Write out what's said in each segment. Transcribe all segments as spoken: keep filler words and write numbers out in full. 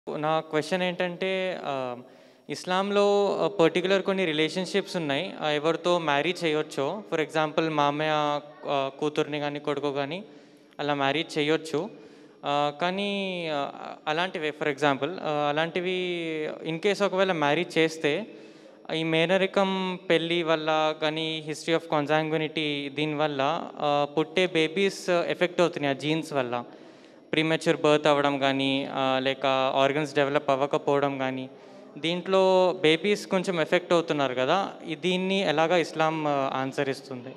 నా క్వశ్చన్ ఏంటంటే ఆహ్, ఇస్లాంలో ఆహ్, పర్టిక్యులర్ కొన్ని రిలేషన్‌షిప్స్ ఉన్నాయి. ఆహ్, ఎవరితో మ్యారేజ్ చేయొచ్చో. ఫర్ ఎగ్జాంపుల్ మామయ్య ఆహ్, కూతుర్ని గాని, కొడుకు గాని అలా మ్యారేజ్ చేయొచ్చు. ఆహ్, కానీ ఆహ్, అలాంటివే ఫర్ ఎగ్జాంపుల్ ఆహ్, అలాంటివి ఇన్ కేస్ ఒకవేళ మ్యారేజ్ చేస్తే ఈ మేనరికం పెళ్ళి వల్ల కానీ, హిస్టరీ ఆఫ్ కాన్సాంగ్వినిటీ దీనివల్ల ఆహ్, పుట్టే బేబీస్ ఎఫెక్ట్ అవుతున్నాయి ఆ జీన్స్ వల్ల. ప్రీమెచ్యూర్ బర్త్ అవ్వడం కానీ, ఆహ్, లేక ఆర్గన్స్ డెవలప్ అవ్వకపోవడం కానీ, దీంట్లో బేబీస్ కొంచెం ఎఫెక్ట్ అవుతున్నారు కదా! ఈ దీన్ని ఎలాగా ఇస్లాం ఆన్సర్ ఇస్తుంది?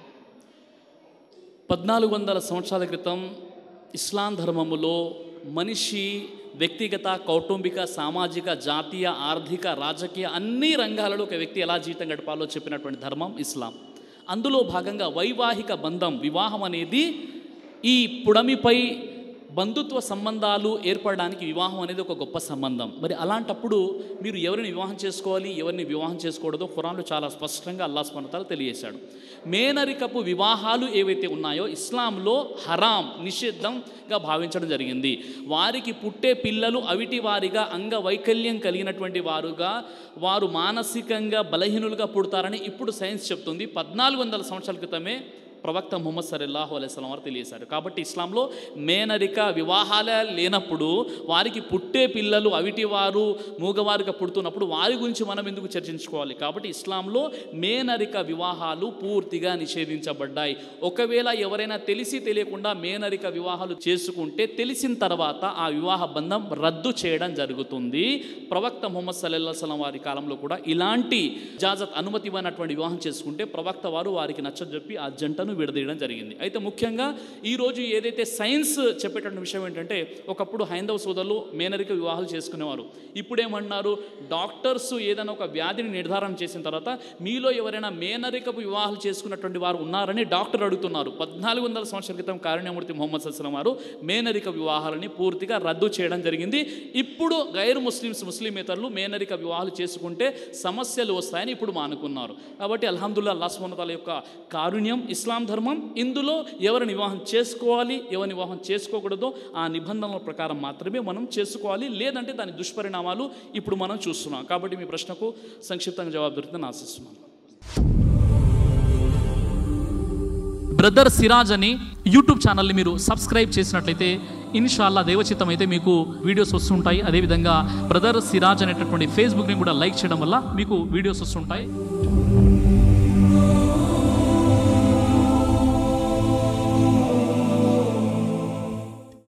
పద్నాలుగు వందల సంవత్సరాల క్రితం ఇస్లాం ధర్మములో మనిషి వ్యక్తిగత, కౌటుంబిక, సామాజిక, జాతీయ, ఆర్థిక, రాజకీయ అన్ని రంగాలలో ఒక వ్యక్తి ఎలా జీవితం గడపాలో చెప్పినటువంటి ధర్మం ఇస్లాం. అందులో భాగంగా వైవాహిక బంధం, వివాహం అనేది ఈ పుడమిపై బంధుత్వ సంబంధాలు ఏర్పడడానికి వివాహం అనేది ఒక గొప్ప సంబంధం. మరి అలాంటప్పుడు మీరు ఎవరిని వివాహం చేసుకోవాలి, ఎవరిని వివాహం చేసుకోకూడదో ఖురాన్లో చాలా స్పష్టంగా అల్లాహ్ సుబ్హానహు వ తఆలా తెలియజేశాడు. మేనరికపు వివాహాలు ఏవైతే ఉన్నాయో ఇస్లాంలో హరాం, నిషిద్ధంగా భావించడం జరిగింది. వారికి పుట్టే పిల్లలు అవిటి వారిగా అంగవైకల్యం కలిగినటువంటి వారుగా, వారు మానసికంగా బలహీనులుగా పుడతారని ఇప్పుడు సైన్స్ చెప్తుంది. పద్నాలుగు వందల సంవత్సరాల క్రితమే ప్రవక్త ముహమ్మద్ సల్లల్లాహు అలైహి వసల్లం వారు తెలియజేశారు. కాబట్టి ఇస్లాంలో మేనరిక వివాహాలే లేనప్పుడు వారికి పుట్టే పిల్లలు అవిటివారు, మూగవారిగా పుడుతున్నప్పుడు వారి గురించి మనం ఎందుకు చర్చించుకోవాలి? కాబట్టి ఇస్లాంలో మేనరిక వివాహాలు పూర్తిగా నిషేధించబడ్డాయి. ఒకవేళ ఎవరైనా తెలిసి తెలియకుండా మేనరిక వివాహాలు చేసుకుంటే తెలిసిన తర్వాత ఆ వివాహ బంధం రద్దు చేయడం జరుగుతుంది. ప్రవక్త ముహమ్మద్ సల్లల్లాహు అలైహి వసల్లం వారి కాలంలో కూడా ఇలాంటి ఇజాజత్ అనుమతి ఇవ్వనటువంటి వివాహం చేసుకుంటే ప్రవక్త వారు వారికి నచ్చజెప్పి ఆ జంటను విడదీయడం జరిగింది. అయితే ముఖ్యంగా ఈరోజు ఏదైతే సైన్స్ చెప్పేటటువంటి విషయం ఏంటంటే, ఒకప్పుడు హైందవ సోదరులు మేనరిక వివాహాలు చేసుకునేవారు. ఇప్పుడేమన్నారు, డాక్టర్స్ ఏదైనా ఒక వ్యాధిని నిర్ధారణ చేసిన తర్వాత మీలో ఎవరైనా మేనరికపు వివాహాలు చేసుకున్నటువంటి వారు ఉన్నారని డాక్టర్ అడుగుతున్నారు. పద్నాలుగు వందల సంవత్సరాల క్రితం కారుణ్యమూర్తి ముహమ్మద్ సల్లల్లాహు అలైహి వసల్లం వారు మేనరిక వివాహాలని పూర్తిగా రద్దు చేయడం జరిగింది. ఇప్పుడు గైర్ ముస్లిమ్స్, ముస్లిమేతరులు మేనరిక వివాహాలు చేసుకుంటే సమస్యలు వస్తాయని ఇప్పుడు మానుకున్నారు. కాబట్టి అల్హమ్దులిల్లాహ్ అల్లాహ్ సుబ్హానహు వ తఆలా యొక్క కారుణ్యం, ఇస్లాం ధర్మం ఇందులో ఎవరిని వివాహం చేసుకోవాలి, ఎవరిని వివాహం చేసుకోకూడదో ఆ నిబంధనల ప్రకారం మాత్రమే మనం చేసుకోవాలి. లేదంటే దాని దుష్పరిణామాలు ఇప్పుడు మనం చూస్తున్నాం. కాబట్టి మీ ప్రశ్నకు సంక్షిప్తంగా జవాబు దొరుకుతుందని ఆశిస్తున్నాను. బ్రదర్ సిరాజ్ అని యూట్యూబ్ ఛానల్ని మీరు సబ్స్క్రైబ్ చేసినట్లయితే ఇన్షాల్లా దేవచిత్తం అయితే మీకు వీడియోస్ వస్తుంటాయి. అదేవిధంగా బ్రదర్ సిరాజ్ అనేటటువంటి ఫేస్బుక్ని కూడా లైక్ చేయడం వల్ల మీకు వీడియోస్ వస్తుంటాయి.